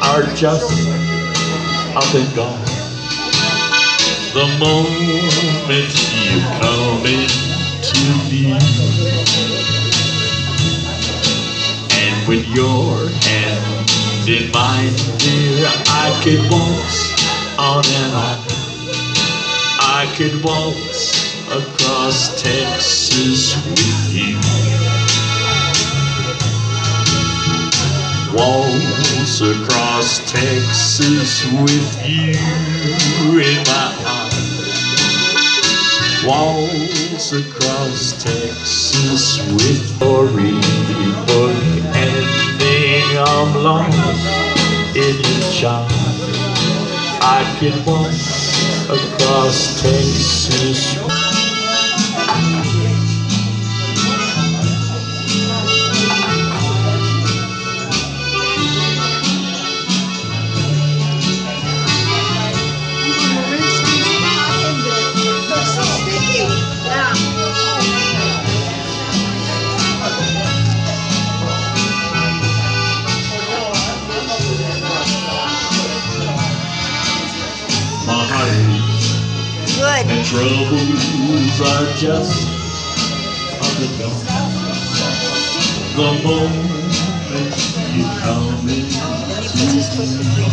are just up and gone. The moment you come into view, and with your hand in mine, dear, I could waltz on and on. I could waltz across Texas with you. Waltz across Texas with you in my arms. Waltz across Texas with your book ending. I'm lost in your charm. I could waltz across Texas. My heartaches and troubles are just up and gone. The moment you come in,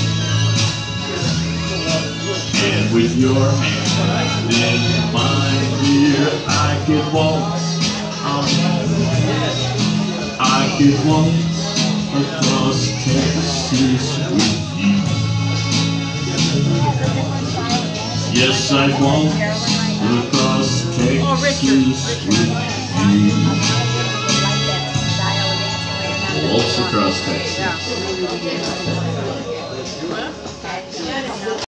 and with your hand in mine, dear, I could waltz on. I could waltz across Texas with you. Yes, I waltz across Texas with you. Waltz across Texas.